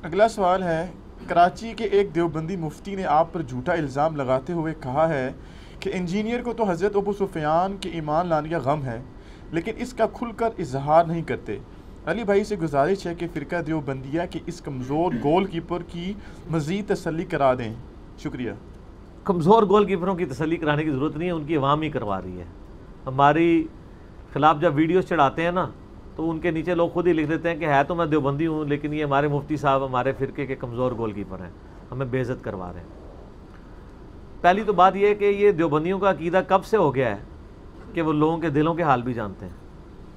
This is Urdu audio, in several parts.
اگلا سوال ہے، کراچی کے ایک دیوبندی مفتی نے آپ پر جھوٹا الزام لگاتے ہوئے کہا ہے کہ انجینئر کو تو حضرت ابو سفیان کے ایمان لانے کا غم ہے، لیکن اس کا کھل کر اظہار نہیں کرتے۔ علی بھائی سے گزارش ہے کہ فرقہ دیوبندیہ کے اس کمزور گول کیپر کی مزید تسلی کرا دیں۔ شکریہ۔ کمزور گول کیپروں کی تسلی کرانے کی ضرورت نہیں ہے، ان کی عوام ہی کروا رہی ہے۔ ہماری خلاف جب ویڈیوز چڑھاتے ہیں نا تو ان کے نیچے لوگ خود ہی لکھ دیتے ہیں کہ ہے تو میں دیوبندی ہوں لیکن یہ ہمارے مفتی صاحب ہمارے فرقے کے کمزور گول کیپر ہیں، ہمیں بے عزت کروا رہے ہیں۔ پہلی تو بات یہ ہے کہ یہ دیوبندیوں کا عقیدہ کب سے ہو گیا ہے کہ وہ لوگوں کے دلوں کے حال بھی جانتے ہیں،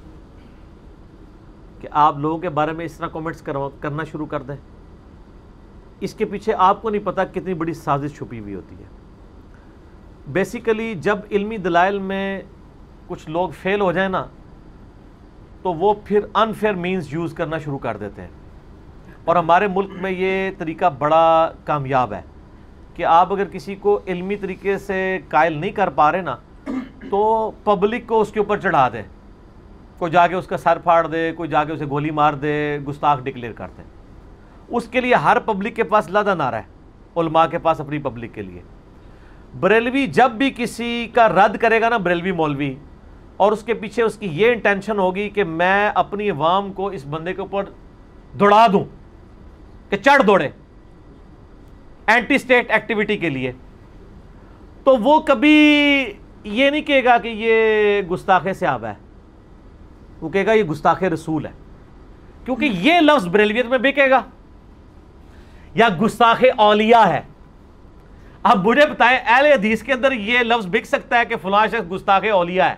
کہ آپ لوگوں کے بارے میں اس طرح کومنٹس کرنا شروع کر دیں۔ اس کے پیچھے آپ کو نہیں پتا کتنی بڑی سازش چھپی ہوئی ہوتی ہے۔ بیسیکلی جب علمی دلائل میں کچھ لوگ فیل ہو جائیں نا تو وہ پھر انفیئر مینز یوز کرنا شروع کر دیتے ہیں، اور ہمارے ملک میں یہ طریقہ بڑا کامیاب ہے کہ آپ اگر کسی کو علمی طریقے سے قائل نہیں کر پا رہے نا تو پبلک کو اس کے اوپر چڑھا دیں، کوئی جا کے اس کا سر پھاڑ دے، کوئی جا کے اسے گولی مار دے، گستاخ ڈکلیئر کر دیں۔ اس کے لیے ہر پبلک کے پاس علیحدہ نعرہ ہے، علماء کے پاس اپنی پبلک کے لیے۔ بریلوی جب بھی کسی کا رد کرے گا نا، بریلوی مولوی، اور اس کے پیچھے اس کی یہ انٹینشن ہوگی کہ میں اپنی عوام کو اس بندے کے اوپر دوڑا دوں کہ چڑھ دوڑے اینٹی اسٹیٹ ایکٹیویٹی کے لیے، تو وہ کبھی یہ نہیں کہے گا کہ یہ گستاخ صحابہ ہے، وہ کہے گا یہ گستاخ رسول ہے، کیونکہ یہ لفظ بریلویت میں بکے گا، یا گستاخ اولیاء ہے۔ اب مجھے بتائیں اہل حدیث کے اندر یہ لفظ بک سکتا ہے کہ فلاں شخص گستاخ اولیاء ہے؟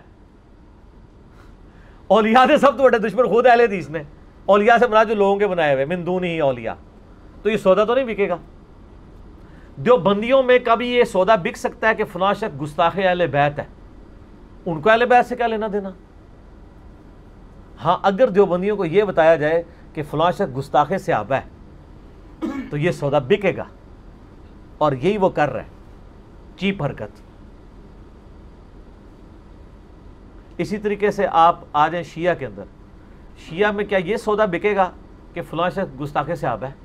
اولیاء سے سب تو بڑے دشمن خود اہل حدیث نے، اولیاء سے مراد جو لوگوں کے بنائے ہوئے من دون ہی اولیاء، تو یہ سودا تو نہیں بکے گا۔ دیوبندیوں میں کبھی یہ سودا بک سکتا ہے کہ فلاں شخص گستاخ اہل بیت ہے؟ ان کو اہل بیت سے کیا لینا دینا؟ ہاں اگر دیوبندیوں کو یہ بتایا جائے کہ فلاں شخص گستاخ صحابہ ہے تو یہ سودا بکے گا، اور یہی وہ کر رہے ہیں، چیپ حرکت۔ اسی طریقے سے آپ آ جائیں شیعہ کے اندر، شیعہ میں کیا یہ سودا بکے گا کہ فلاں شخص گستاخ صحابہ ہے؟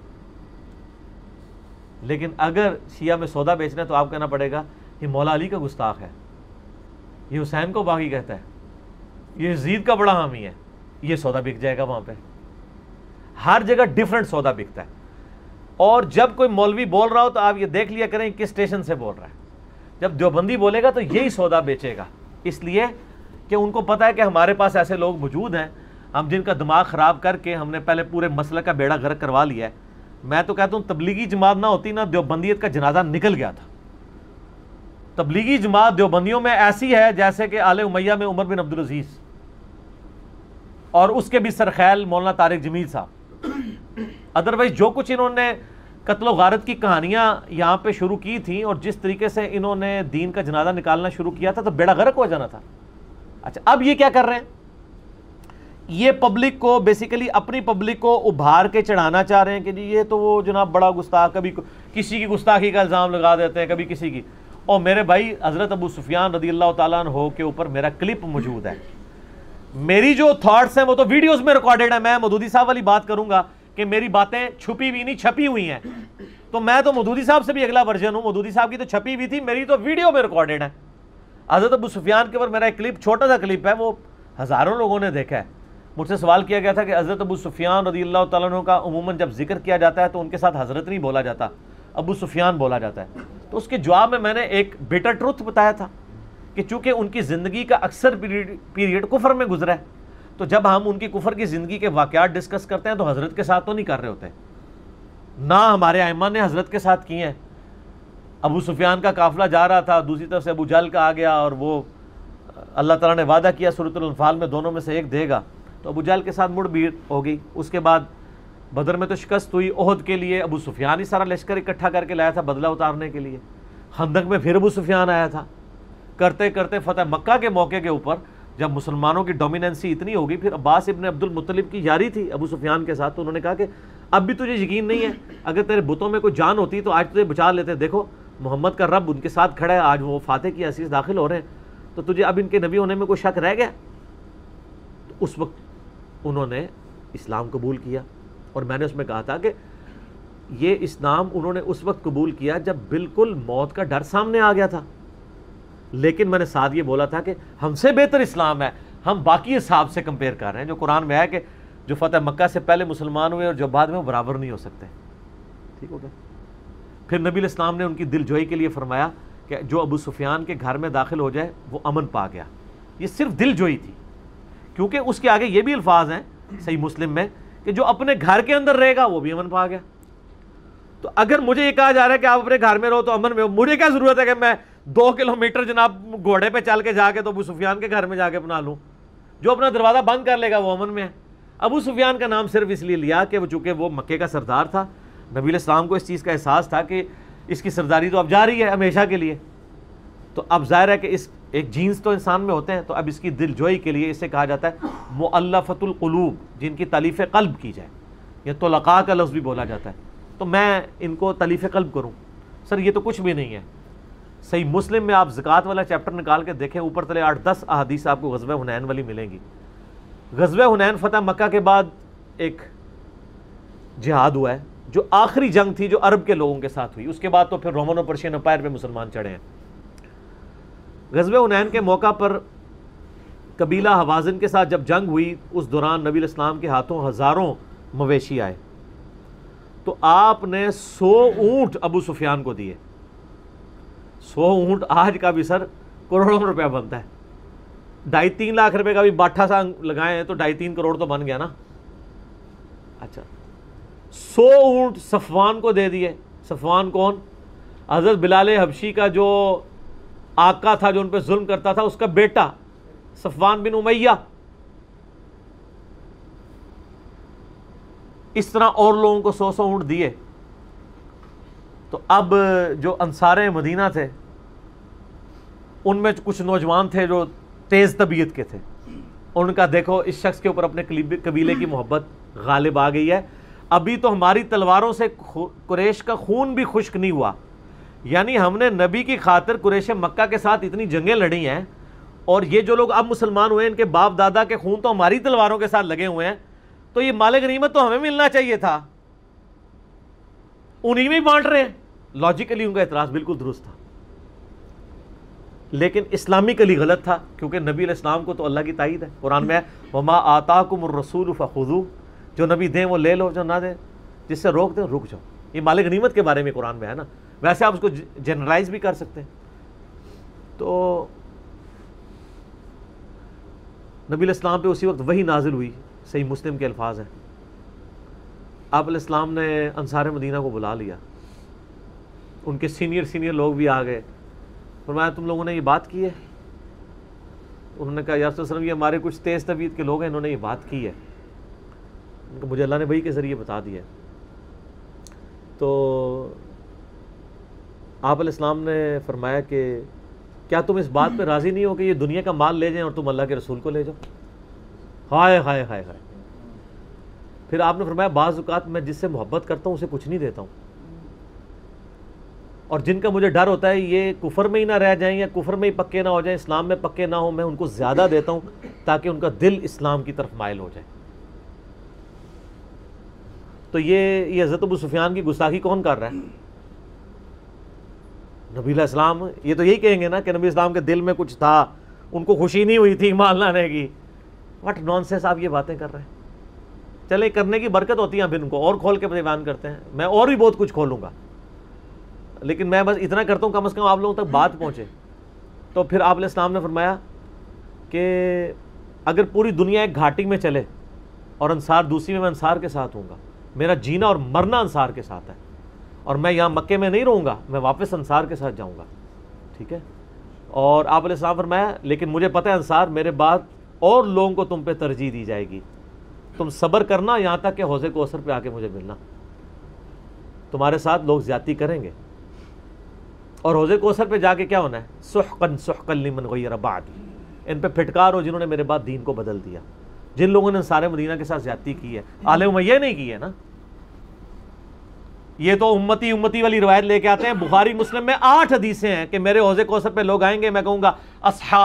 لیکن اگر شیعہ میں سودا بیچنا ہے تو آپ کہنا پڑے گا یہ مولا علی کا گستاخ ہے، یہ حسین کو باغی کہتا ہے، یہ یزید کا بڑا حامی ہے، یہ سودا بک جائے گا وہاں پہ۔ ہر جگہ ڈیفرنٹ سودا بکتا ہے، اور جب کوئی مولوی بول رہا ہو تو آپ یہ دیکھ لیا کریں کس اسٹیشن سے بول رہا ہے۔ جب دیوبندی بولے گا تو یہی سودا بیچے گا، اس لیے کہ ان کو پتا ہے کہ ہمارے پاس ایسے لوگ موجود ہیں، ہم جن کا دماغ خراب کر کے ہم نے پہلے پورے مسئلہ کا بیڑا غرق کروا لیا ہے۔ میں تو کہتا ہوں تبلیغی جماعت نہ ہوتی نا، دیوبندیت کا جنازہ نکل گیا تھا۔ تبلیغی جماعت دیوبندیوں میں ایسی ہے جیسے کہ آل امیہ میں عمر بن عبدالعزیز، اور اس کے بھی سرخیل مولانا طارق جمیل صاحب۔ ادروائز جو کچھ انہوں نے قتل و غارت کی کہانیاں یہاں پہ شروع کی تھیں اور جس طریقے سے انہوں نے دین کا جنازہ نکالنا شروع کیا تھا تو بیڑا غرق ہو جانا تھا۔ اچھا اب یہ کیا کر رہے ہیں؟ یہ پبلک کو بیسیکلی اپنی پبلک کو ابھار کے چڑھانا چاہ رہے ہیں کہ جی یہ تو وہ جناب بڑا گستاخ، کبھی کسی کی گستاخی کا الزام لگا دیتے ہیں، کبھی کسی کی۔ اور میرے بھائی حضرت ابو سفیان رضی اللہ تعالیٰ عنہ کے اوپر میرا کلپ موجود ہے، میری جو تھاٹس ہیں وہ تو ویڈیوز میں ریکارڈڈ ہیں۔ میں مودودی صاحب والی بات کروں گا کہ میری باتیں چھپی ہوئی نہیں، چھپی ہوئی ہیں، تو میں تو مودودی صاحب سے بھی اگلا ورژن ہوں۔ مودودی صاحب کی تو چھپی ہوئی تھی، میری تو ویڈیو میں ریکارڈڈ ہے۔ حضرت ابو سفیان کے اوپر میرا ایک کلپ، چھوٹا سا کلپ ہے، وہ ہزاروں لوگوں نے دیکھا ہے۔ مجھ سے سوال کیا گیا تھا کہ حضرت ابو سفیان رضی اللہ تعالیٰ عنہ کا عموماً جب ذکر کیا جاتا ہے تو ان کے ساتھ حضرت نہیں بولا جاتا، ابو سفیان بولا جاتا ہے۔ تو اس کے جواب میں نے ایک بیٹر ٹروتھ بتایا تھا کہ چونکہ ان کی زندگی کا اکثر پیریڈ کفر میں گزرا ہے، تو جب ہم ان کی کفر کی زندگی کے واقعات ڈسکس کرتے ہیں تو حضرت کے ساتھ تو نہیں کر رہے ہوتے، نہ ہمارے ائمہ نے حضرت کے ساتھ کیے ہیں۔ ابو سفیان کا قافلہ جا رہا تھا، دوسری طرف سے ابو جہل کا آ گیا، اور وہ اللہ تعالیٰ نے وعدہ کیا سورۃ الانفال میں دونوں میں سے ایک دے گا، تو ابو جہل کے ساتھ مڑ بھیڑ ہو گئی۔ اس کے بعد بدر میں تو شکست ہوئی، احد کے لیے ابو سفیان ہی سارا لشکر اکٹھا کر کے لایا تھا بدلہ اتارنے کے لیے۔ خندق میں پھر ابو سفیان آیا تھا، کرتے کرتے فتح مکہ کے موقع کے اوپر جب مسلمانوں کی ڈومیننسی اتنی ہوگی، پھر عباس ابن عبد المطلب کی یاری تھی ابو سفیان کے ساتھ، تو انہوں نے کہا کہ اب بھی تجھے یقین نہیں ہے، اگر تیرے بتوں میں کوئی جان ہوتی تو آج تجھے بچا لیتے، دیکھو محمد کا رب ان کے ساتھ کھڑا ہے، آج وہ فاتح کی حیثیت داخل ہو رہے ہیں، تو تجھے اب ان کے نبی ہونے میں کوئی شک رہ گیا؟ تو اس وقت انہوں نے اسلام قبول کیا، اور میں نے اس میں کہا تھا کہ یہ اسلام انہوں نے اس وقت قبول کیا جب بالکل موت کا ڈر سامنے آ گیا تھا، لیکن میں نے ساتھ یہ بولا تھا کہ ہم سے بہتر اسلام ہے، ہم باقی اصحاب سے کمپیئر کر رہے ہیں، جو قرآن میں ہے کہ جو فتح مکہ سے پہلے مسلمان ہوئے اور جو بعد میں وہ برابر نہیں ہو سکتے. ٹھیک ہو گیا. پھر نبی علیہ السلام نے ان کی دل جوئی کے لیے فرمایا کہ جو ابو سفیان کے گھر میں داخل ہو جائے وہ امن پا گیا. یہ صرف دل جوئی تھی، کیونکہ اس کے آگے یہ بھی الفاظ ہیں صحیح مسلم میں کہ جو اپنے گھر کے اندر رہے گا وہ بھی امن پا گیا. تو اگر مجھے یہ کہا جا رہا ہے کہ آپ اپنے گھر میں رہو تو امن میں ہو، مجھے کیا ضرورت ہے کہ میں 2 کلومیٹر جناب گھوڑے پہ چل کے جا کے تو ابو سفیان کے گھر میں جا کے اپنا لوں؟ جو اپنا دروازہ بند کر لے گا وہ امن میں ہے. ابو سفیان کا نام صرف اس لیے لیا کہ وہ چونکہ وہ مکے کا سردار تھا، نبی علیہ السلام کو اس چیز کا احساس تھا کہ اس کی سرداری تو اب جاری ہے ہمیشہ کے لیے. تو اب ظاہر ہے کہ اس ایک جینس تو انسان میں ہوتے ہیں، تو اب اس کی دل جوئی کے لیے اسے کہا جاتا ہے مؤلفۃ القلوب، جن کی تلیف قلب کی جائے، یا طلقاء کا لفظ بھی بولا جاتا ہے. تو میں ان کو تلیف قلب کروں؟ سر یہ تو کچھ بھی نہیں ہے. صحیح مسلم میں آپ زکوٰۃ والا چیپٹر نکال کے دیکھیں، اوپر تلے 8-10 احادیث آپ کو غزوہ حنین والی ملیں گی. غزوہ حنین فتح مکہ کے بعد ایک جہاد ہوا ہے جو آخری جنگ تھی جو عرب کے لوگوں کے ساتھ ہوئی. اس کے بعد تو پھر رومن اور پرشین امپائر پہ مسلمان چڑھے ہیں. غزوہ حنین کے موقع پر قبیلہ حوازن کے ساتھ جب جنگ ہوئی، اس دوران نبی علیہ السلام کے ہاتھوں ہزاروں مویشی آئے، تو آپ نے 100 اونٹ ابو سفیان کو دیے. 100 اونٹ آج کا بھی سر کروڑوں روپیہ بنتا ہے. 2.5-3 لاکھ روپے کا بھی باٹھا سا لگائے ہیں تو 2.5-3 کروڑ تو بن گیا نا. اچھا 100 اونٹ صفوان کو دے دیے. صفوان کون؟ حضرت بلال حبشی کا جو آقا تھا، جو ان پہ ظلم کرتا تھا، اس کا بیٹا صفوان بن امیہ. اس طرح اور لوگوں کو 100 اونٹ دیے. تو اب جو انصار مدینہ تھے ان میں کچھ نوجوان تھے جو تیز طبیعت کے تھے. ان کا دیکھو اس شخص کے اوپر اپنے قبیلے کی محبت غالب آ گئی ہے. ابھی تو ہماری تلواروں سے قریش کا خون بھی خشک نہیں ہوا، یعنی ہم نے نبی کی خاطر قریش مکہ کے ساتھ اتنی جنگیں لڑی ہیں، اور یہ جو لوگ اب مسلمان ہوئے ان کے باپ دادا کے خون تو ہماری تلواروں کے ساتھ لگے ہوئے ہیں، تو یہ مال غنیمت تو ہمیں ملنا چاہیے تھا، انہی میں بانٹ رہے ہیں. لاجیکلی ان کا اعتراض بالکل درست تھا، لیکن اسلامکلی غلط تھا، کیونکہ نبی علیہ السلام کو تو اللہ کی تائید ہے. قرآن میں ہے وَمَا آتَاكُمُ الرَّسُولُ فَخُذُوهُ، جو نبی دیں وہ لے لو، جو نہ دیں جس سے روک دیں رک جاؤ. یہ مال غنیمت کے بارے میں قرآن میں ہے نا. ویسے آپ اس کو جنرلائز بھی کر سکتے ہیں. تو نبی علیہ السلام پہ اسی وقت وحی نازل ہوئی. صحیح مسلم کے الفاظ ہیں. آپ علیہ السلام نے انصار مدینہ کو بلا لیا، ان کے سینئر لوگ بھی آ گئے. فرمایا تم لوگوں نے یہ بات کی ہے؟ انہوں نے کہا یا رسول اللہ، یہ ہمارے کچھ تیز طبیعت کے لوگ ہیں، انہوں نے یہ بات کی ہے. مجھے اللہ نے وحی کے ذریعے بتا دیا. تو آپ علیہ السلام نے فرمایا کہ کیا تم اس بات پہ راضی نہیں ہو کہ یہ دنیا کا مال لے جائیں اور تم اللہ کے رسول کو لے جاؤ؟ ہائے ہائے ہائے ہائے. پھر آپ نے فرمایا بعض اوقات میں جس سے محبت کرتا ہوں اسے کچھ نہیں دیتا ہوں، اور جن کا مجھے ڈر ہوتا ہے یہ کفر میں ہی نہ رہ جائیں یا کفر میں ہی پکے نہ ہو جائیں، اسلام میں پکے نہ ہوں، میں ان کو زیادہ دیتا ہوں تاکہ ان کا دل اسلام کی طرف مائل ہو جائے. تو یہ حضرت ابو سفیان کی گستاخی کون کر رہا ہے؟ نبی علیہ السلام. یہ تو یہی کہیں گے نا کہ نبی اسلام کے دل میں کچھ تھا، ان کو خوشی نہیں ہوئی تھی ایمان لانے کی. واٹ نانسنس آپ یہ باتیں کر رہے ہیں. چلے کرنے کی برکت ہوتی ہے، پھر ان کو اور کھول کے بیان کرتے ہیں. میں اور بھی بہت کچھ کھولوں گا، لیکن میں بس اتنا کرتا ہوں کم از کم آپ لوگوں تک بات پہنچے. تو پھر آپ علیہ السلام نے فرمایا کہ اگر پوری دنیا ایک گھاٹی میں چلے اور انصار دوسری میں انصار کے ساتھ ہوں گا، میرا جینا اور مرنا انصار کے ساتھ ہے، اور میں یہاں مکے میں نہیں رہوں گا، میں واپس انصار کے ساتھ جاؤں گا. ٹھیک ہے. اور آپ علیہ السلام فرمایا لیکن مجھے پتہ ہے انصار میرے بعد اور لوگوں کو تم پہ ترجیح دی جائے گی، تم صبر کرنا یہاں تک کہ حوض کوثر پہ آ کے مجھے ملنا. تمہارے ساتھ لوگ زیادتی کریں گے، اور حوض کوثر پہ جا کے کیا ہونا ہے؟ سحقن سحقن لمن غیر بعدی. ان پہ پھٹکار ہو جنہوں نے میرے بعد دین کو بدل دیا. جن لوگوں نے انصار مدینہ کے ساتھ زیادتی کی ہے، آل امیہ نہیں کی ہے نا. یہ تو امتی والی روایت لے کے آتے ہیں. بخاری مسلم میں 8 حدیثیں ہیں کہ میرے حوض کوثر پہ لوگ آئیں گے، میں کہوں گا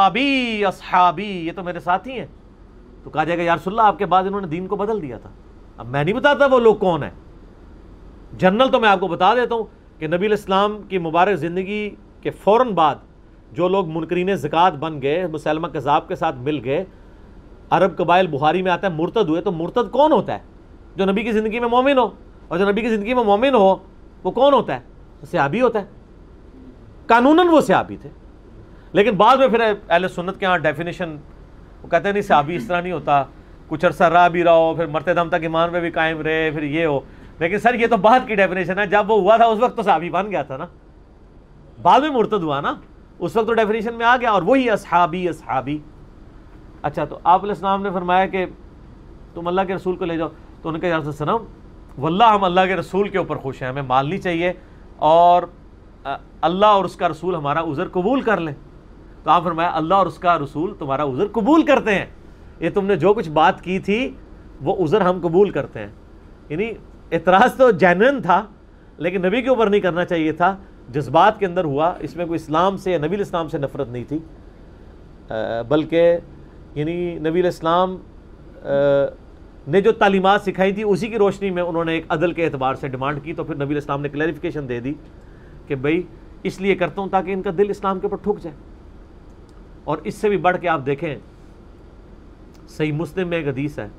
اصحابی اصحابی، یہ تو میرے ساتھی ہیں. تو کہا جائے گا یا رسول اللہ آپ کے بعد انہوں نے دین کو بدل دیا تھا. اب میں نہیں بتاتا وہ لوگ کون ہیں، جنرل تو میں آپ کو بتا دیتا ہوں کہ نبی علیہ السلام کی مبارک زندگی کے فوراً بعد جو لوگ منکرین زکوٰۃ بن گئے، مسلمہ کذاب کے ساتھ مل گئے، عرب قبائل بخاری میں آتا ہے مرتد ہوئے، تو مرتد کون ہوتا ہے؟ جو نبی کی زندگی میں مومن ہو، اور جو نبی کی زندگی میں مومن ہو وہ کون ہوتا ہے؟ صحابی ہوتا ہے، قانوناً وہ صحابی تھے. لیکن بعد میں پھر اہل سنت کے ہاں ڈیفینیشن وہ کہتے ہیں نہیں صحابی اس طرح نہیں ہوتا، کچھ عرصہ رہا بھی رہو، پھر مرتے دم تک ایمان پہ بھی قائم رہے، پھر یہ ہو. لیکن سر یہ تو بعد کی ڈیفینیشن ہے، جب وہ ہوا تھا اس وقت تو صحابی بن گیا تھا نا، بعد میں مرتد ہوا نا، اس وقت تو ڈیفینیشن میں آ گیا، اور وہی اصحابی. اچھا تو آپ علیہ السلام نے فرمایا کہ تم اللہ کے رسول کو لے جاؤ، تو انہوں نے کہا یا رسول اللہ واللہ ہم اللہ کے رسول کے اوپر خوش ہیں، ہمیں مال نہیں چاہیے، اور اللہ اور اس کا رسول ہمارا عذر قبول کر لیں. تو آپ فرمایا اللہ اور اس کا رسول تمہارا عذر قبول کرتے ہیں، یہ تم نے جو کچھ بات کی تھی وہ عذر ہم قبول کرتے ہیں. یعنی اعتراض تو جینوئن تھا لیکن نبی کے اوپر نہیں کرنا چاہیے تھا، جذبات کے اندر ہوا، اس میں کوئی اسلام سے یا نبی علیہ السلام سے نفرت نہیں تھی، بلکہ یعنی نبی علیہ السلام نے جو تعلیمات سکھائی تھی اسی کی روشنی میں انہوں نے ایک عدل کے اعتبار سے ڈیمانڈ کی. تو پھر نبی علیہ السلام نے کلیریفیکیشن دے دی کہ بھئی اس لیے کرتا ہوں تاکہ ان کا دل اسلام کے اوپر ٹھک جائے. اور اس سے بھی بڑھ کے آپ دیکھیں صحیح مسلم میں ایک حدیث ہے،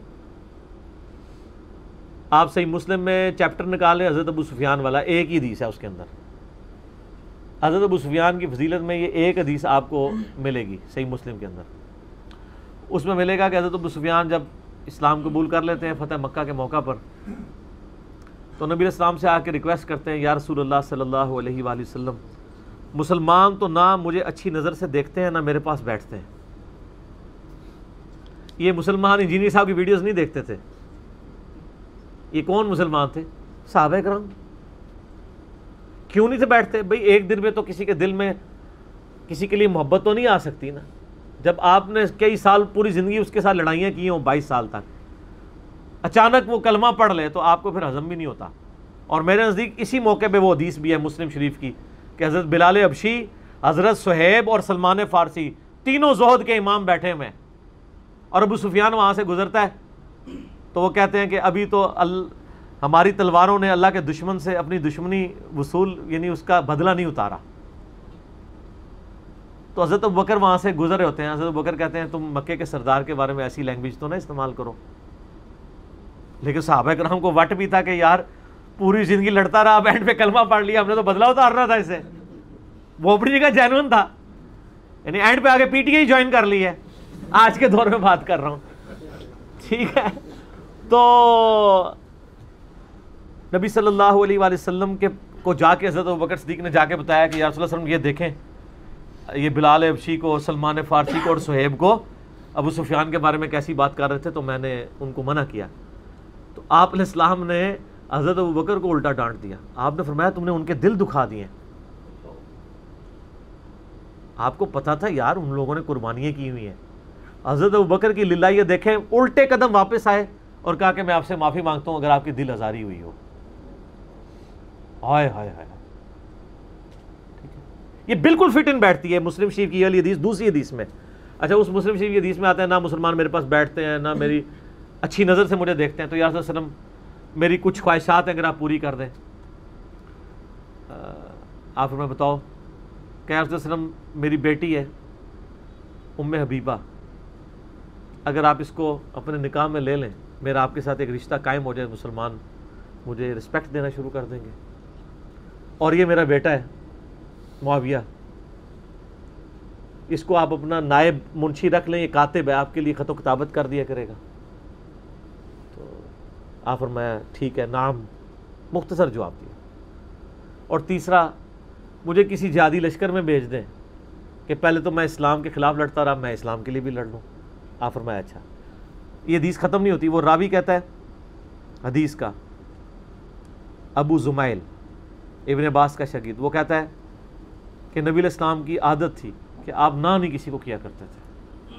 آپ صحیح مسلم میں چیپٹر نکالیں حضرت ابو سفیان والا، ایک ہی حدیث ہے اس کے اندر. حضرت ابو سفیان کی فضیلت میں یہ ایک حدیث آپ کو ملے گی صحیح مسلم کے اندر. اس میں ملے گا کہ حضرت ابو سفیان جب اسلام قبول کر لیتے ہیں فتح مکہ کے موقع پر، تو نبی علیہ السلام سے آ کے ریکویسٹ کرتے ہیں یا رسول اللہ صلی اللہ علیہ وآلہ وسلم، مسلمان تو نہ مجھے اچھی نظر سے دیکھتے ہیں نہ میرے پاس بیٹھتے ہیں. یہ مسلمان انجینئر صاحب کی ویڈیوز نہیں دیکھتے تھے، یہ کون مسلمان تھے؟ صحابہ کرام. کیوں نہیں تھے بیٹھتے؟ بھئی ایک دن میں تو کسی کے دل میں کسی کے لیے محبت تو نہیں آ سکتی نا، جب آپ نے کئی سال پوری زندگی اس کے ساتھ لڑائیاں کی ہوں 22 سال تک، اچانک وہ کلمہ پڑھ لے تو آپ کو پھر ہضم بھی نہیں ہوتا. اور میرے نزدیک اسی موقع پہ وہ حدیث بھی ہے مسلم شریف کی کہ حضرت بلال حبشی، حضرت صہیب اور سلمان فارسی تینوں زہد کے امام بیٹھے ہوئے ہیں، اور ابو سفیان وہاں سے گزرتا ہے تو وہ کہتے ہیں کہ ابھی تو ہماری تلواروں نے اللہ کے دشمن سے اپنی دشمنی وصول یعنی اس کا بدلہ نہیں اتارا. تو حضرت ابوبکر وہاں سے گزر رہے ہوتے ہیں، حضرت ابوبکر کہتے ہیں تم مکے کے سردار کے بارے میں ایسی لینگویج تو نہ استعمال کرو. لیکن صحابہ کرام کو وٹ بھی تھا کہ یار پوری زندگی لڑتا رہا، اینڈ پہ کلمہ پڑھ لیا، ہم نے تو بدلہ اتارنا تھا اسے. وہ اپنی جگہ جینوئن تھا، یعنی اینڈ پہ آگے پی ٹی آئی جوائن کر لی ہے، آج کے دور میں بات کر رہا ہوں، ٹھیک ہے. تو نبی صلی اللہ علیہ وآلہ وسلم کو جا کے حضرت ابوبکر صدیق نے جا کے بتایا کہ یا رسول اللہ صلی اللہ علیہ وسلم یہ دیکھیں، یہ بلال حبشی کو، سلمان فارسی کو اور صہیب کو ابو سفیان کے بارے میں کیسی بات کر رہے تھے، تو میں نے ان کو منع کیا. تو آپ علیہ السلام نے حضرت ابوبکر کو الٹا ڈانٹ دیا. آپ نے فرمایا تم نے ان کے دل دکھا دیے. آپ کو پتا تھا یار ان لوگوں نے قربانیاں کی ہوئی ہیں. حضرت ابوبکر کی للہ یہ دیکھیں الٹے قدم واپس آئے اور کہا کہ میں آپ سے معافی مانگتا ہوں اگر آپ کی دل آزاری ہوئی ہو. ہائے ہائے ہائے، یہ بالکل فٹ ان بیٹھتی ہے مسلم شریف کی یہ والی حدیث دوسری حدیث میں. اچھا اس مسلم شریف کی حدیث میں آتا ہے نہ مسلمان میرے پاس بیٹھتے ہیں نہ میری اچھی نظر سے مجھے دیکھتے ہیں، تو یا رسول اللہ صلی اللہ علیہ وسلم میری کچھ خواہشات ہیں اگر آپ پوری کر دیں. آپ ہمیں بتاؤ کہ یا رسول اللہ صلی اللہ علیہ وسلم میری بیٹی ہے ام حبیبہ، اگر آپ اس کو اپنے نکاح میں لے لیں میرا آپ کے ساتھ ایک رشتہ قائم ہو جائے، مسلمان مجھے رسپیکٹ دینا شروع کر دیں گے. اور یہ میرا بیٹا ہے معاویہ، اس کو آپ اپنا نائب منشی رکھ لیں، یہ کاتب ہے، آپ کے لیے خط و کتابت کر دیا کرے گا. تو آپ فرمایا ٹھیک ہے، نام، مختصر جواب دیا. اور تیسرا مجھے کسی جہادی لشکر میں بھیج دیں کہ پہلے تو میں اسلام کے خلاف لڑتا رہا، میں اسلام کے لیے بھی لڑ لوں. آپ فرمایا اچھا. یہ حدیث ختم نہیں ہوتی، وہ راوی کہتا ہے حدیث کا ابو زمائل ابن عباس کا شاگرد، وہ کہتا ہے کہ نبی علیہ السلام کی عادت تھی کہ آپ نہ نہیں کسی کو کیا کرتے تھے.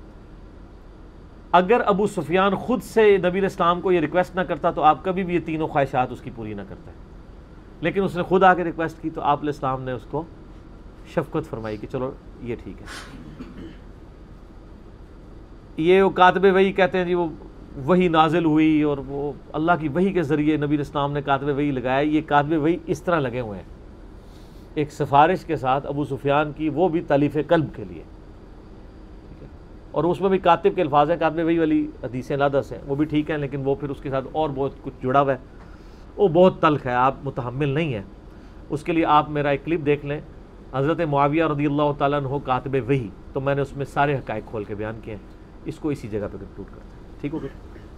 اگر ابو سفیان خود سے نبی علیہ السلام کو یہ ریکویسٹ نہ کرتا تو آپ کبھی بھی یہ تینوں خواہشات اس کی پوری نہ کرتے. لیکن اس نے خود آ کے ریکویسٹ کی تو آپ علیہ السلام نے اس کو شفقت فرمائی کہ چلو یہ ٹھیک ہے. یہ وہ کاتب وہی کہتے ہیں جی وہ وہی نازل ہوئی اور وہ اللہ کی وحی کے ذریعے نبی اسلام نے کاتب وحی لگایا. یہ کاتب وحی اس طرح لگے ہوئے ہیں ایک سفارش کے ساتھ ابو سفیان کی, وہ بھی تالیف قلب کے لیے, ٹھیک ہے, اور اس میں بھی کاتب کے الفاظ ہیں, کاتب وحی والی حدیثیں علیحدہ سے وہ بھی ٹھیک ہیں, لیکن وہ پھر اس کے ساتھ اور بہت کچھ جڑا ہوا ہے, وہ بہت تلخ ہے, آپ متحمل نہیں ہیں. اس کے لیے آپ میرا ایک کلپ دیکھ لیں, حضرت معاویہ رضی اللہ تعالیٰ عنہ کاتب وحی, تو میں نے اس میں سارے حقائق کھول کے بیان کیے ہیں. اس کو اسی جگہ پہ کنکلوڈ کرتے ہیں. ٹھیک ہو گیا.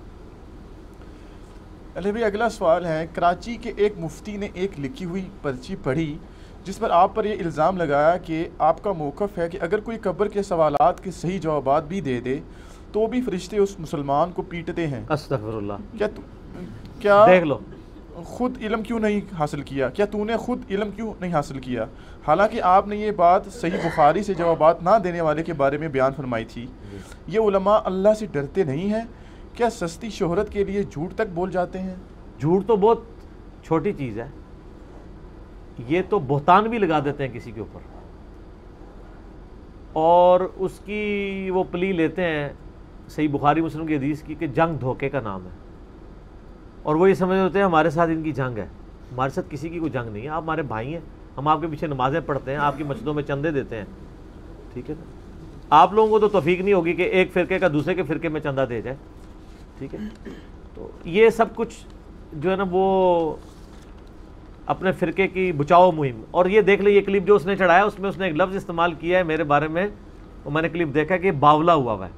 علی بھائی اگلا سوال ہے, کراچی کے ایک مفتی نے ایک لکھی ہوئی پرچی پڑھی جس پر آپ پر یہ الزام لگایا کہ آپ کا موقف ہے کہ اگر کوئی قبر کے سوالات کے صحیح جوابات بھی دے دے تو بھی فرشتے اس مسلمان کو پیٹتے ہیں. استغفر اللہ. کیا دیکھ لو, خود علم کیوں نہیں حاصل کیا؟ کیا تو نے خود علم کیوں نہیں حاصل کیا؟ حالانکہ آپ نے یہ بات صحیح بخاری سے جوابات نہ دینے والے کے بارے میں بیان فرمائی تھی. یہ علماء اللہ سے ڈرتے نہیں ہیں؟ کیا سستی شہرت کے لیے جھوٹ تک بول جاتے ہیں؟ جھوٹ تو بہت چھوٹی چیز ہے, یہ تو بہتان بھی لگا دیتے ہیں کسی کے اوپر, اور اس کی وہ پلی لیتے ہیں صحیح بخاری مسلم کی حدیث کی کہ جنگ دھوکے کا نام ہے, اور وہ یہ سمجھ ہوتے ہیں ہمارے ساتھ ان کی جنگ ہے. ہمارے ساتھ کسی کی کوئی جنگ نہیں ہے, آپ ہمارے بھائی ہیں, ہم آپ کے پیچھے نمازیں پڑھتے ہیں, آپ کی مسجدوں میں چندے دیتے ہیں, ٹھیک ہے نا. آپ لوگوں کو تو توفیق نہیں ہوگی کہ ایک فرقے کا دوسرے کے فرقے میں چندہ دے جائے, ٹھیک ہے. تو یہ سب کچھ جو ہے نا وہ اپنے فرقے کی بچاؤ مہم. اور یہ دیکھ لیں, یہ کلپ جو اس نے چڑھایا اس میں اس نے ایک لفظ استعمال کیا ہے میرے بارے میں, وہ میں نے کلپ دیکھا کہ باولا ہوا ہے.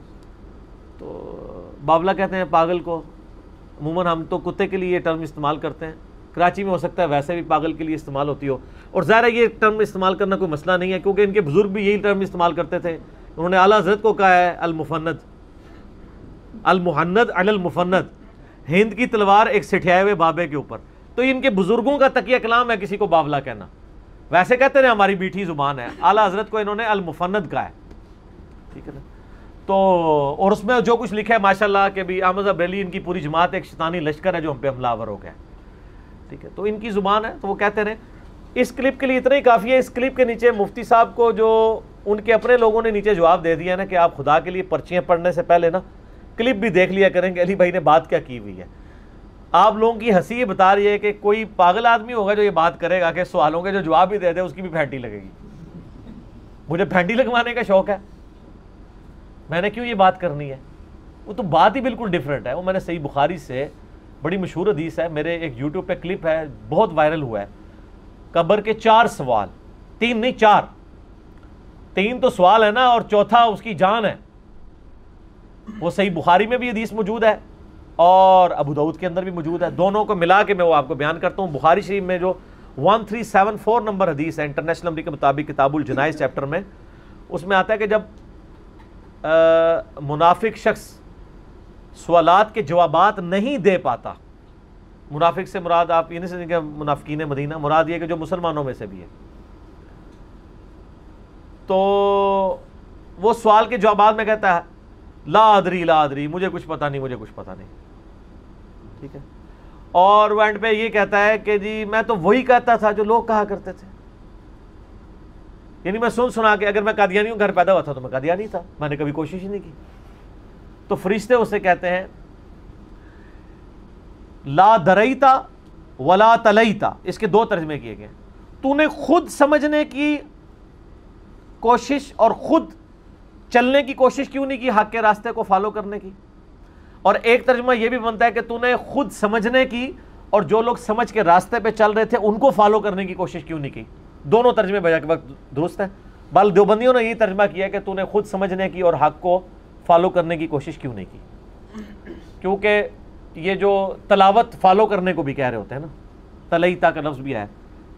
تو باولا کہتے ہیں پاگل کو, عموماً ہم تو کتے کے لیے یہ ٹرم استعمال کرتے ہیں, کراچی میں ہو سکتا ہے ویسے بھی پاگل کے لیے استعمال ہوتی ہو, اور ظاہر ہے یہ ٹرم استعمال کرنا کوئی مسئلہ نہیں ہے کیونکہ ان کے بزرگ بھی یہی ٹرم استعمال کرتے تھے. انہوں نے اعلیٰ حضرت کو کہا ہے المفند, المحند علی المفند, ہند کی تلوار ایک سٹھیائے ہوئے بابے کے اوپر. تو ان کے بزرگوں کا تقیہ کلام ہے کسی کو باولا کہنا. ویسے کہتے ہیں ہماری میٹھی زبان ہے, اعلیٰ حضرت کو انہوں نے المفند کہا ہے, ٹھیک ہے نا. تو اور اس میں جو کچھ لکھا ہے ماشاءاللہ کہ بھی احمد بریلی ان کی پوری جماعت ایک شیطانی لشکر ہے جو ہم پہ حملہ آور ہو گیا, ٹھیک ہے. تو ان کی زبان ہے تو وہ کہتے رہے. اس کلپ کے لیے اتنا ہی کافی ہے. اس کلپ کے نیچے مفتی صاحب کو جو ان کے اپنے لوگوں نے نیچے جواب دے دیا نا کہ آپ خدا کے لیے پرچیاں پڑھنے سے پہلے نا کلپ بھی دیکھ لیا کریں کہ علی بھائی نے بات کیا کی ہوئی ہے. آپ لوگوں کی ہنسی یہ بتا رہی ہے کہ کوئی پاگل آدمی ہوگا جو یہ بات کرے گا کہ سوالوں کے جو جواب بھی دے دے اس کی بھی پھینٹی لگے گی. مجھے پھینٹی لگوانے کا شوق ہے, میں نے کیوں یہ بات کرنی ہے؟ وہ تو بات ہی بالکل ڈیفرنٹ ہے. وہ میں نے صحیح بخاری سے, بڑی مشہور حدیث ہے, میرے ایک یوٹیوب پہ کلپ ہے بہت وائرل ہوا ہے, قبر کے 4 سوال, 3 نہیں 4, 3 تو سوال ہے نا اور چوتھا اس کی جان ہے. وہ صحیح بخاری میں بھی حدیث موجود ہے اور ابو داؤد کے اندر بھی موجود ہے. دونوں کو ملا کے میں وہ آپ کو بیان کرتا ہوں. بخاری شریف میں جو 1374 نمبر حدیث ہے انٹرنیشنل نمبر کے مطابق کتاب الجنائز چیپٹر میں, اس میں آتا ہے کہ جب منافق شخص سوالات کے جوابات نہیں دے پاتا, منافق سے مراد آپ یہ نہیں سمجھیں کہ منافقین مدینہ, مراد یہ کہ جو مسلمانوں میں سے بھی ہے, تو وہ سوال کے جوابات میں کہتا ہے لا ادری, مجھے کچھ پتہ نہیں, ٹھیک ہے. اور وہ اینڈ پہ یہ کہتا ہے کہ جی میں تو وہی کہتا تھا جو لوگ کہا کرتے تھے. یعنی میں سنا کہ اگر میں قادیانی ہوں, گھر پیدا ہوا تھا تو میں قادیانی تھا, میں نے کبھی کوشش ہی نہیں کی. تو فرشتے اسے کہتے ہیں لا دریتا ولا تلیتا. اس کے 2 ترجمے کیے گئے. تو نے خود سمجھنے کی کوشش اور خود چلنے کی کوشش کیوں نہیں کی حق کے راستے کو فالو کرنے کی. اور ایک ترجمہ یہ بھی بنتا ہے کہ تو نے خود سمجھنے کی اور جو لوگ سمجھ کے راستے پہ چل رہے تھے ان کو فالو کرنے کی کوشش کیوں نہیں کی. دونوں ترجمے بجا کے وقت درست ہے. بل دیوبندیوں نے یہی ترجمہ کیا کہ تو نے خود سمجھنے کی اور حق کو فالو کرنے کی کوشش کیوں نہیں کی, کیونکہ یہ جو تلاوت فالو کرنے کو بھی کہہ رہے ہوتے ہیں نا, تلیتا کا لفظ بھی ہے.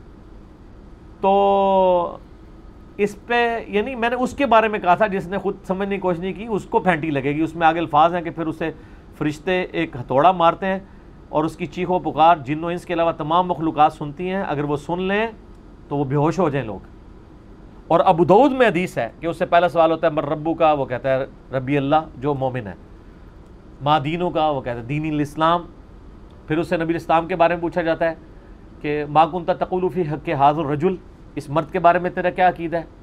تو اس پہ یعنی میں نے اس کے بارے میں کہا تھا جس نے خود سمجھنے کی کوشش نہیں کی اس کو پھینٹی لگے گی. اس میں آگے الفاظ ہیں کہ پھر اسے فرشتے ایک ہتھوڑا مارتے ہیں اور اس کی چیخ و پکار جن و انس کے علاوہ تمام مخلوقات سنتی ہیں. اگر وہ سن لیں تو وہ بے ہوش ہو جائیں لوگ. اور ابو داؤد میں حدیث ہے کہ اس سے پہلا سوال ہوتا ہے من ربو کا, وہ کہتا ہے ربی اللہ جو مومن ہے. ما دینوں کا, وہ کہتا ہے دین الاسلام. پھر اس سے نبی اسلام کے بارے میں پوچھا جاتا ہے کہ ما کنت تقول فی حق ھذا الرجل, اس مرد کے بارے میں تیرا کیا عقیدہ ہے.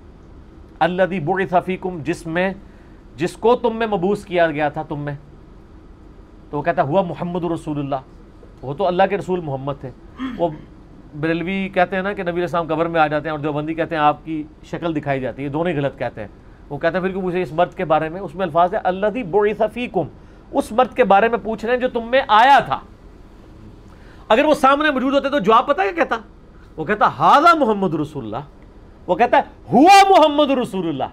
الذی بعث فیکم, جس کو تم میں مبعوث کیا گیا تھا تم میں. تو وہ کہتا ہے ہوا محمد رسول اللہ، وہ تو اللہ کے رسول محمد تھے. وہ بریلوی کہتے ہیں نا کہ نبی علیہ السلام قبر میں آ جاتے ہیں، اور دیوبندی کہتے ہیں آپ کی شکل دکھائی جاتی ہے، دونوں ہی غلط کہتے ہیں. وہ کہتا ہے پھر کیوں پوچھے اس مرد کے بارے میں؟ اس میں الفاظ ہے الذی بعث فیکم، اس مرد کے بارے میں پوچھ رہے ہیں جو تم میں آیا تھا. اگر وہ سامنے موجود ہوتے تو جواب پتہ کیا کہتا؟ وہ کہتا ھذا محمد رسول اللہ، وہ کہتا ہے ہوا محمد رسول اللہ.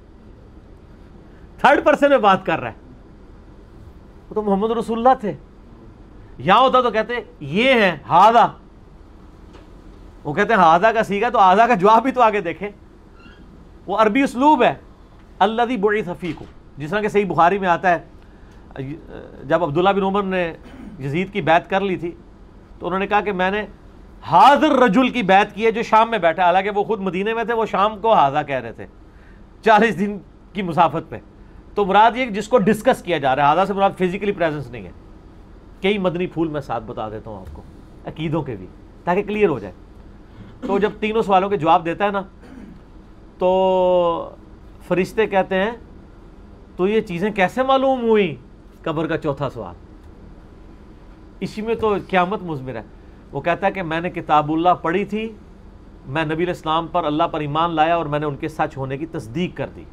تھرڈ پرسن میں بات کر رہا ہے، وہ تو محمد رسول اللہ تھے. یہاں ہوتا تو کہتے یہ ہیں ھذا، وہ کہتے ہیں ھذا کا سیگا تو ھذا کا جواب بھی تو آگے دیکھیں. وہ عربی اسلوب ہے الذی بعث فیکم. جس طرح کہ صحیح بخاری میں آتا ہے جب عبداللہ بن عمر نے یزید کی بیعت کر لی تھی تو انہوں نے کہا کہ میں نے حاضر رجل کی بیعت کی ہے جو شام میں بیٹھا، حالانکہ وہ خود مدینے میں تھے، وہ شام کو ھذا کہہ رہے تھے 40 دن کی مسافت پہ. تو مراد یہ جس کو ڈسکس کیا جا رہا ہے، ھذا سے مراد فزیکلی پریزنس نہیں ہے. کئی مدنی پھول میں ساتھ بتا دیتا ہوں آپ کو عقیدوں کے بھی تاکہ کلیئر ہو جائے. تو جب تینوں سوالوں کے جواب دیتا ہے نا تو فرشتے کہتے ہیں تو یہ چیزیں کیسے معلوم ہوئی؟ قبر کا چوتھا سوال اسی میں تو قیامت مضمر ہے. وہ کہتا ہے کہ میں نے کتاب اللہ پڑھی تھی، میں نبی علیہ السلام پر اللہ پر ایمان لایا اور میں نے ان کے سچ ہونے کی تصدیق کر دی.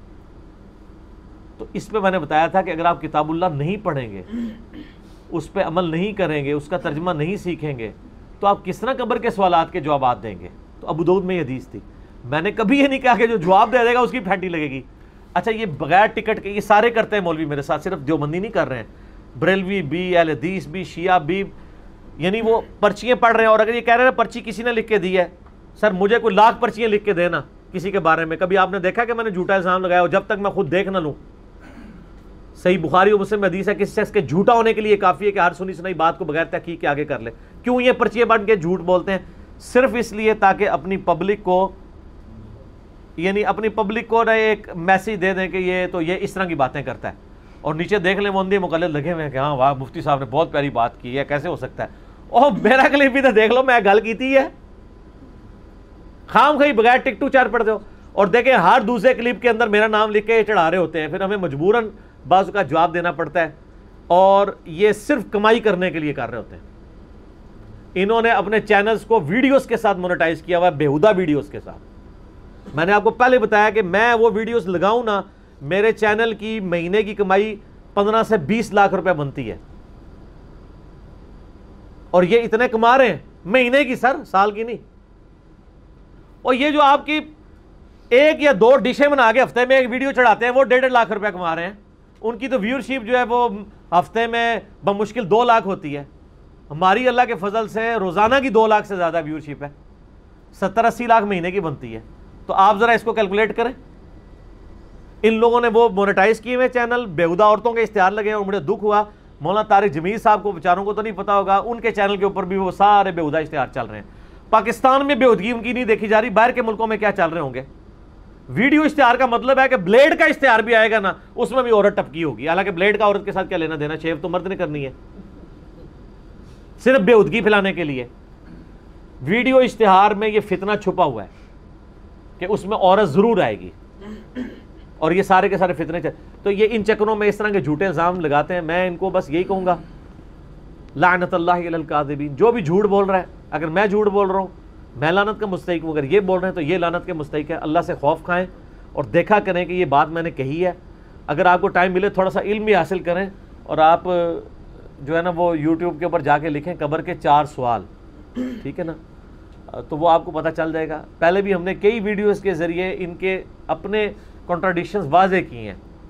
تو اس پہ میں نے بتایا تھا کہ اگر آپ کتاب اللہ نہیں پڑھیں گے، اس پہ عمل نہیں کریں گے، اس کا ترجمہ نہیں سیکھیں گے تو آپ کس طرح قبر کے سوالات کے جوابات دیں گے؟ تو ابو داؤد میں یہ حدیث تھی. میں نے کبھی یہ نہیں کہا کہ جو جواب دے گا اس کی پھینٹی لگے گی. اچھا یہ بغیر ٹکٹ کے یہ سارے کرتے ہیں مولوی میرے ساتھ، صرف دیوبندی نہیں کر رہے ہیں، بریلوی بھی، اہل حدیث بھی، شیعہ بھی، یعنی وہ پرچیاں پڑھ رہے ہیں. اور اگر یہ کہہ رہے ہیں پرچی کسی نے لکھ کے دی ہے، سر مجھے کوئی لاکھ پرچیاں لکھ کے دینا کسی کے بارے میں، کبھی آپ نے دیکھا کہ میں نے جھوٹا الزام لگایا ہو؟ جب تک میں خود دیکھ نہ لوں. صحیح بخاری و مسلم میں حدیث ہے کہ شخص کے جھوٹا ہونے کے لیے کافی ہے کہ ہر سنی سنائی بات کو بغیر تحقیق کے آگے کر لے. کیوں یہ پرچیاں بن کے جھوٹ بولتے ہیں؟ صرف اس لیے تاکہ اپنی پبلک کو، یعنی اپنی پبلک کو ایک میسیج دے دیں کہ یہ تو یہ اس طرح کی باتیں کرتا ہے، اور نیچے دیکھ لیں وہ اندھے مقلد لگے ہوئے ہیں کہ ہاں واہ مفتی صاحب نے بہت پیاری بات کی ہے، کیسے ہو سکتا ہے؟ اوہ میرا کلپ بھی تو دیکھ لو، میں گل کی ہے. خام خواہ بغیر ٹک ٹو چار پڑھ دو اور دیکھیں ہر دوسرے کلپ کے اندر میرا نام لکھ کے چڑھا رہے ہوتے ہیں. پھر ہمیں مجبوراً بعض کا جواب دینا پڑتا ہے، اور یہ صرف کمائی کرنے کے لیے کر رہے ہوتے ہیں. انہوں نے اپنے چینلز کو ویڈیوز کے ساتھ مونیٹائز کیا ہوا ہے، بیہودہ ویڈیوز کے ساتھ. میں نے آپ کو پہلے بتایا کہ میں وہ ویڈیوز لگاؤں نا، میرے چینل کی مہینے کی کمائی 15 سے 20 لاکھ روپے بنتی ہے، اور یہ اتنے کما رہے ہیں مہینے کی، سر سال کی نہیں. اور یہ جو آپ کی 1 یا 2 ڈشیں بنا کے ہفتے میں ایک ویڈیو چڑھاتے ہیں وہ 1.5 لاکھ روپے کما رہے ہیں. ان کی تو ویورشپ جو ہے وہ ہفتے میں بمشکل 2 لاکھ ہوتی ہے. ہماری اللہ کے فضل سے روزانہ کی 2 لاکھ سے زیادہ ویورشپ ہے، 70-80 لاکھ مہینے کی بنتی ہے. تو آپ ذرا اس کو کیلکولیٹ کریں. ان لوگوں نے وہ مونیٹائز کیے ہوئے چینل، بیہودہ عورتوں کے اشتہار لگے ہیں، اور مجھے دکھ ہوا مولانا طارق جمیل صاحب کو بیچاروں کو تو نہیں پتا ہوگا، ان کے چینل کے اوپر بھی وہ سارے بیہودہ اشتہار چل رہے ہیں. پاکستان میں بیہودگی ان کی نہیں دیکھی جا رہی، باہر کے ملکوں میں کیا چل رہے ہوں گے؟ ویڈیو اشتہار کا مطلب ہے کہ بلیڈ کا اشتہار بھی آئے گا نا، اس میں بھی عورت ٹپکی ہوگی، حالانکہ بلیڈ کا عورت کے ساتھ کیا لینا دینا، شیو تو مرد نے کرنی ہے، صرف بیہودگی پھیلانے کے لیے. ویڈیو اشتہار میں یہ فتنہ چھپا ہوا ہے کہ اس میں عورت ضرور آئے گی، اور یہ سارے کے سارے فتنے تو یہ ان چکروں میں اس طرح کے جھوٹے الزام لگاتے ہیں. میں ان کو بس یہی کہوں گا لعنت اللہ علی الکاذبین. جو بھی جھوٹ بول رہا ہے، اگر میں جھوٹ بول رہا ہوں میں لعنت کا مستحق ہوں، اگر یہ بول رہے ہیں تو یہ لعنت کے مستحق ہے. اللہ سے خوف کھائیں اور دیکھا کریں کہ یہ بات میں نے کہی ہے. اگر آپ کو ٹائم ملے تھوڑا سا علم بھی حاصل کریں، اور آپ جو ہے نا وہ یوٹیوب کے اوپر جا کے لکھیں قبر کے 4 سوال، ٹھیک ہے نا، تو وہ آپ کو پتہ چل جائے گا. پہلے بھی ہم نے کئی ویڈیوز کے ذریعے ان کے اپنے کنٹراڈکشنز واضح کی ہیں.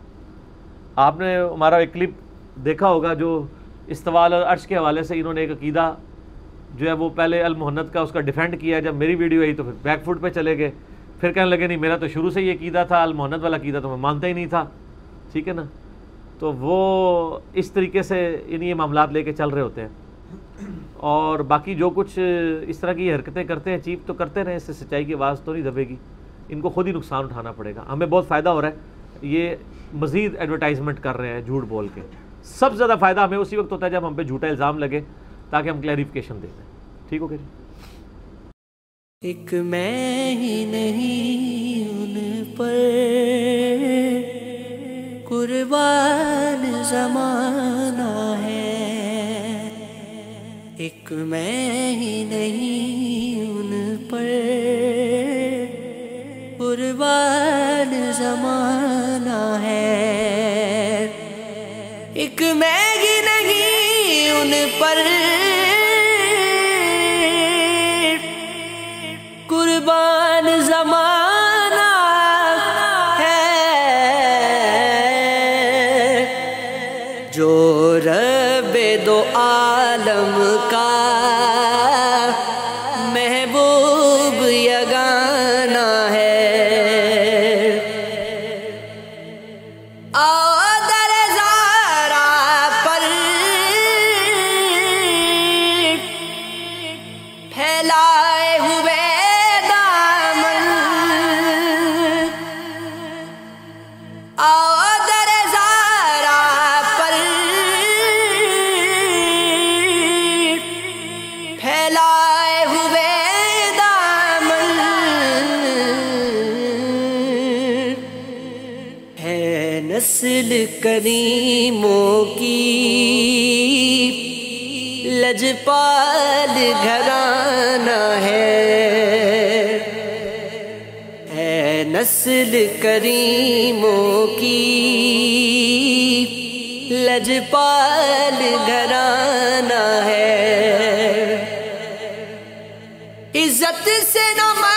آپ نے ہمارا ایک کلپ دیکھا ہوگا جو استواء علی العرش کے حوالے سے انہوں نے ایک عقیدہ جو ہے وہ پہلے المحنت کا اس کا ڈیفینڈ کیا. جب میری ویڈیو آئی تو پھر بیک فوٹ پہ چلے گئے، پھر کہنے لگے نہیں میرا تو شروع سے یہ عقیدہ تھا، المحنت والا عقیدہ تو میں مانتا ہی نہیں تھا، ٹھیک ہے نا. تو وہ اس طریقے سے یہ معاملات لے کے چل رہے ہوتے ہیں. اور باقی جو کچھ اس طرح کی حرکتیں کرتے ہیں چیپ تو کرتے رہیں، اس سے سچائی کی آواز تو نہیں دبے گی. ان کو خود ہی نقصان اٹھانا پڑے گا. ہمیں بہت فائدہ ہو رہا ہے، یہ مزید ایڈورٹائزمنٹ کر رہے ہیں جھوٹ بول کے. سب سے زیادہ فائدہ ہمیں اسی وقت ہوتا ہے جب ہم پہ جھوٹا الزام لگے تاکہ ہم کلیریفیکیشن دے دیں. ٹھیک ہو گیا جی؟ ایک میں ہی نہیں ان پر قربان زمانہ ہے. ایک میں ہی نہیں ان پر قربان زمانہ ہے، ایک میں ہی نہیں ان پر قربان زمانہ ہے، جو رب دو عالم کا محبوب یگانہ ہے۔ در زارا پر پھیلائے ہوئے دامن، در زارا پر پھیلائے ہوئے دامن، ہے نسل کریموں کی لجپال گھرانہ ہے، نسل کریموں کی لجپال گھرانہ ہے، عزت سے نہ